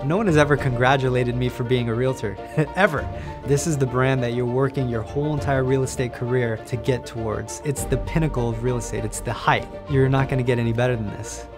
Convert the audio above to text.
No one has ever congratulated me for being a realtor, ever. This is the brand that you're working your whole entire real estate career to get towards. It's the pinnacle of real estate. It's the height. You're not gonna get any better than this.